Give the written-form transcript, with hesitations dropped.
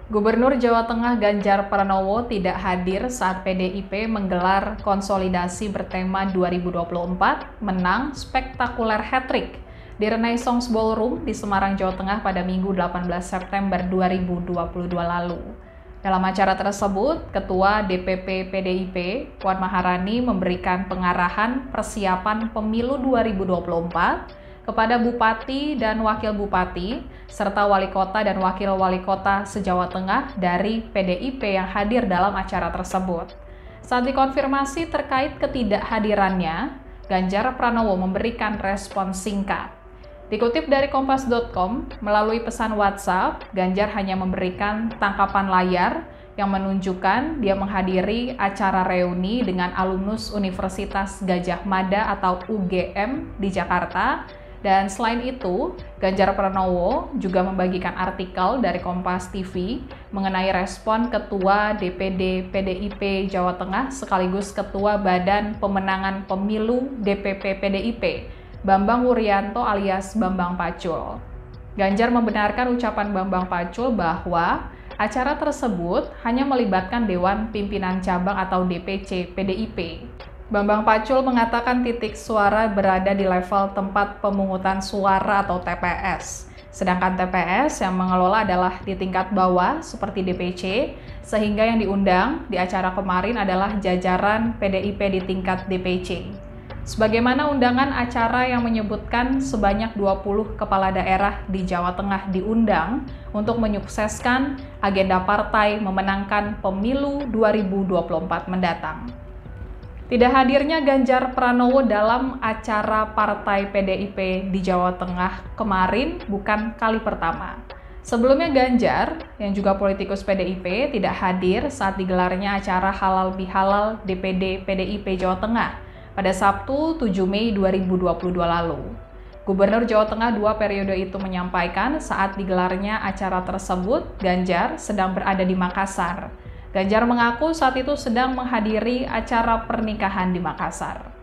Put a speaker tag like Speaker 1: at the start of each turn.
Speaker 1: Gubernur Jawa Tengah Ganjar Pranowo tidak hadir saat PDIP menggelar konsolidasi bertema 2024 menang spektakuler hat-trick di Renaissance Ballroom di Semarang, Jawa Tengah pada Minggu 18 September 2022 lalu. Dalam acara tersebut, Ketua DPP PDIP, Puan Maharani memberikan pengarahan persiapan pemilu 2024 kepada Bupati dan Wakil Bupati, serta Wali Kota dan Wakil Wali Kota se-Jawa Tengah dari PDIP yang hadir dalam acara tersebut. Saat dikonfirmasi terkait ketidakhadirannya, Ganjar Pranowo memberikan respon singkat. Dikutip dari Kompas.com, melalui pesan WhatsApp, Ganjar hanya memberikan tangkapan layar yang menunjukkan dia menghadiri acara reuni dengan alumnus Universitas Gadjah Mada atau UGM di Jakarta. Dan selain itu, Ganjar Pranowo juga membagikan artikel dari Kompas TV mengenai respon Ketua DPD PDIP Jawa Tengah sekaligus Ketua Badan Pemenangan Pemilu DPP PDIP, Bambang Wuryanto alias Bambang Pacul. Ganjar membenarkan ucapan Bambang Pacul bahwa acara tersebut hanya melibatkan Dewan Pimpinan Cabang atau DPC PDIP. Bambang Pacul mengatakan titik suara berada di level tempat pemungutan suara atau TPS. Sedangkan TPS yang mengelola adalah di tingkat bawah seperti DPC, sehingga yang diundang di acara kemarin adalah jajaran PDIP di tingkat DPC. Sebagaimana undangan acara yang menyebutkan sebanyak 20 kepala daerah di Jawa Tengah diundang untuk menyukseskan agenda partai memenangkan pemilu 2024 mendatang. Tidak hadirnya Ganjar Pranowo dalam acara partai PDIP di Jawa Tengah kemarin bukan kali pertama. Sebelumnya Ganjar, yang juga politikus PDIP, tidak hadir saat digelarnya acara Halal Bihalal DPD PDIP Jawa Tengah pada Sabtu 7 Mei 2022 lalu. Gubernur Jawa Tengah 2 periode itu menyampaikan saat digelarnya acara tersebut, Ganjar sedang berada di Makassar. Ganjar mengaku saat itu sedang menghadiri acara pernikahan di Makassar.